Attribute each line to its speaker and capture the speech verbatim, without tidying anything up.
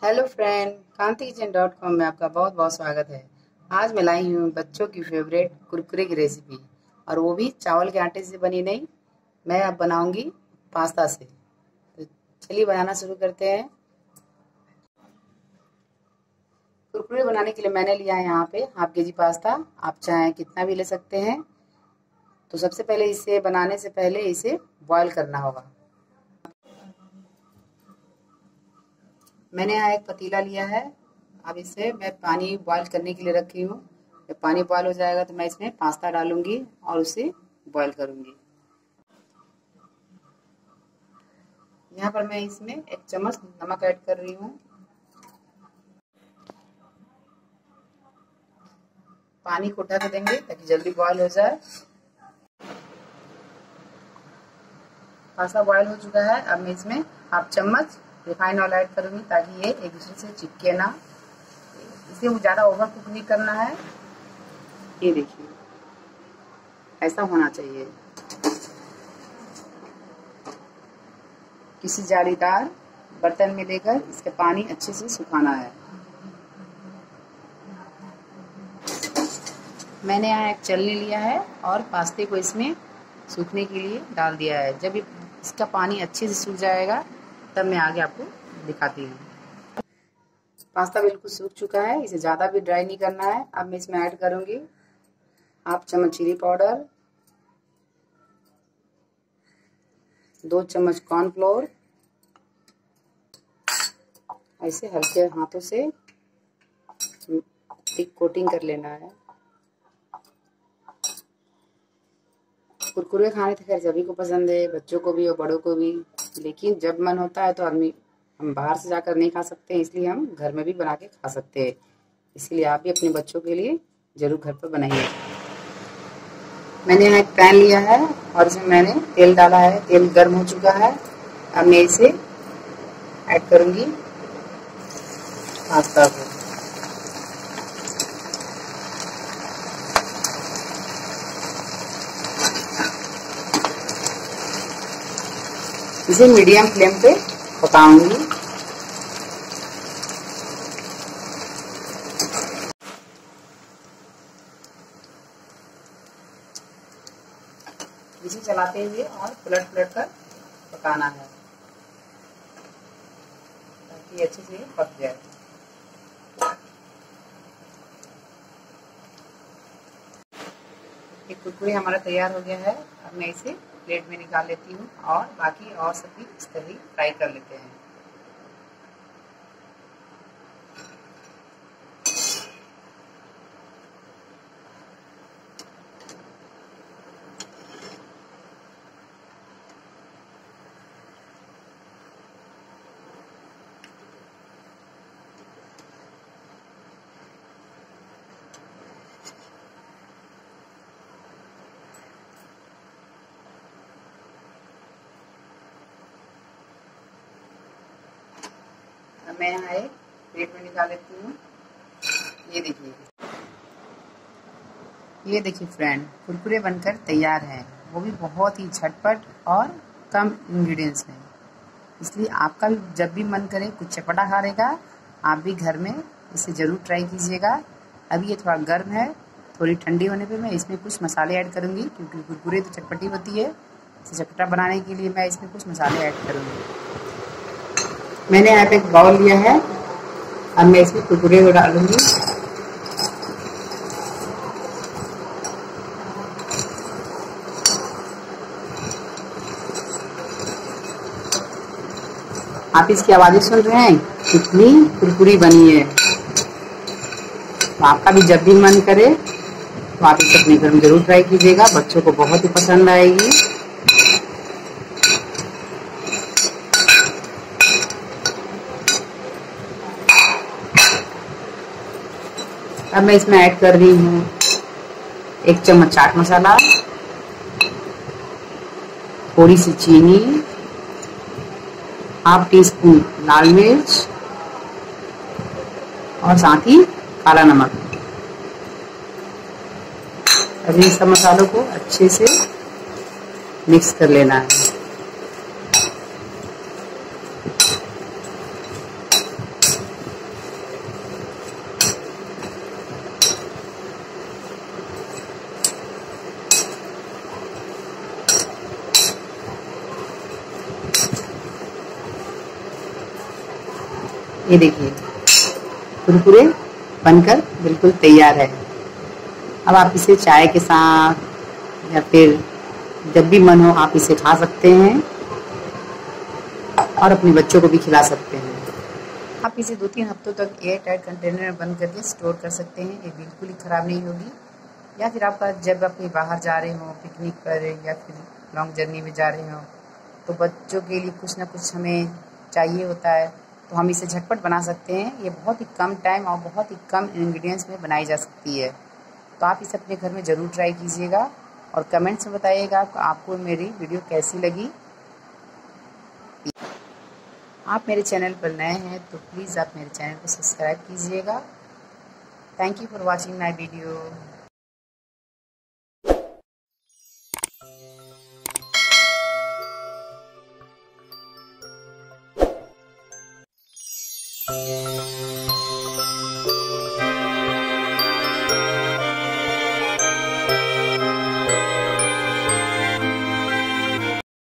Speaker 1: Hello friend, Kanti kitchen dot com में आपका बहुत बहुत स्वागत है। आज मैं लाई हूँ बच्चों की फेवरेट कुरकुरे की रेसिपी, और वो भी चावल के आटे से बनी नहीं। मैं अब बनाऊंगी पास्ता से। तो चलिए बनाना शुरू करते हैं। कुरकुरे बनाने के लिए मैंने लिया है यहाँ पे हाफ के जी पास्ता। आप चाहें कितना भी ले सकते हैं। तो सबसे पहले इसे बनाने से पहले इसे बॉयल करना होगा। मैंने यहाँ एक पतीला लिया है। अब इसे मैं पानी बॉयल करने के लिए रखी हूँ। जब पानी बॉयल हो जाएगा तो मैं इसमें पास्ता डालूंगी और उसे बॉयल करूंगी। यहाँ पर मैं इसमें एक चम्मच नमक ऐड कर रही हूँ। पानी को ढक देंगे ताकि जल्दी बॉयल हो जाए। पास्ता बॉयल हो चुका है। अब मैं इसमें हाफ चम्मच रिफाइंड ऑयल ऐड करूंगी ताकि ये एक दूसरे से चिपके ना। इसे ज्यादा ओवर कुक नहीं करना है। ये देखिए, ऐसा होना चाहिए। किसी जालीदार बर्तन में लेकर इसका पानी अच्छे से सुखाना है। मैंने यहाँ एक छलनी लिया है और पास्ते को इसमें सूखने के लिए डाल दिया है। जब इसका पानी अच्छे से सूख जाएगा तब मैं आगे आपको दिखाती हूँ। पास्ता बिल्कुल सूख चुका है। इसे ज़्यादा भी ड्राई नहीं करना है। अब मैं इसमें ऐड करूँगी हाफ चम्मच चिली पाउडर, दो चम्मच कॉर्नफ्लोर। ऐसे हल्के हाथों से थिक कोटिंग कर लेना है। कुरकुरे खाने तो खैर सभी को पसंद है, बच्चों को भी और बड़ों को भी। लेकिन जब मन होता है तो आदमी हम बाहर से जाकर नहीं खा सकते, इसलिए हम घर में भी बना के खा सकते हैं। इसलिए आप भी अपने बच्चों के लिए जरूर घर पर बनाइए। मैंने यहाँ एक पैन लिया है और इसमें मैंने तेल डाला है। तेल गर्म हो चुका है। अब मैं इसे ऐड करूंगी पास्ता को। इसे मीडियम फ्लेम पे पकाऊंगी। इसे चलाते हुए और पलट पलट कर पकाना है ताकि अच्छे से पक जाए। ये कुरकुरे हमारा तैयार हो गया है। अब मैं इसे प्लेट में निकाल लेती हूँ और बाकी और सभी इस तरह ही फ्राई कर लेते हैं। मैं यहाँ एक प्लेट में निकाल लेती हूँ। ये देखिए, ये देखिए फ्रेंड, कुरकुरे बनकर तैयार हैं। वो भी बहुत ही झटपट और कम इंग्रेडिएंट्स में। इसलिए आपका भी जब भी मन करे कुछ चटपटा खाने का, आप भी घर में इसे ज़रूर ट्राई कीजिएगा। अभी ये थोड़ा गर्म है। थोड़ी ठंडी होने पे मैं इसमें कुछ मसाले ऐड करूँगी, क्योंकि कुरकुरे तो चटपटी होती है। इसे चटपटा बनाने के लिए मैं इसमें कुछ मसाले ऐड करूँगी। मैंने यहाँ पे एक बाउल लिया है। अब मैं इसमें कुरकुरे को डालूंगी। आप इसकी आवाजें सुन रहे हैं, कितनी कुरकुरी बनी है। तो आपका भी जब भी मन करे तो आप इसे अपने घर में जरूर ट्राई कीजिएगा। बच्चों को बहुत ही पसंद आएगी। अब मैं इसमें ऐड कर रही हूँ एक चम्मच चाट मसाला, थोड़ी सी चीनी, हाफ टी स्पून लाल मिर्च और साथ ही काला नमक। अब इन सब मसालों को अच्छे से मिक्स कर लेना है। ये देखिए कुरकुरे बनकर बिल्कुल तैयार है। अब आप इसे चाय के साथ या फिर जब भी मन हो आप इसे खा सकते हैं और अपने बच्चों को भी खिला सकते हैं। आप इसे दो तीन हफ्तों तक एयर टाइट कंटेनर में बंद करके स्टोर कर सकते हैं, ये बिल्कुल ही ख़राब नहीं होगी। या फिर आपका जब आप कहीं बाहर जा रहे हो पिकनिक पर या फिर लॉन्ग जर्नी में जा रहे हो तो बच्चों के लिए कुछ ना कुछ हमें चाहिए होता है, तो हम इसे झटपट बना सकते हैं। ये बहुत ही कम टाइम और बहुत ही कम इंग्रेडिएंट्स में बनाई जा सकती है। तो आप इसे अपने घर में ज़रूर ट्राई कीजिएगा और कमेंट्स में बताइएगा आपको मेरी वीडियो कैसी लगी। आप मेरे चैनल पर नए हैं तो प्लीज़ आप मेरे चैनल को सब्सक्राइब कीजिएगा। Thank you for watching my video.